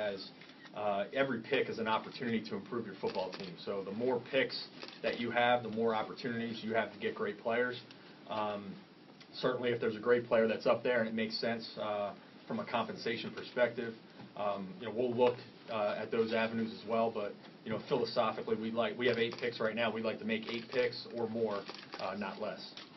as every pick is an opportunity to improve your football team. So the more picks that you have, the more opportunities you have to get great players. Certainly, if there's a great player that's up there and it makes sense from a compensation perspective, we'll look at those avenues as well. But philosophically, we have 8 picks right now. We'd like to make 8 picks or more, not less.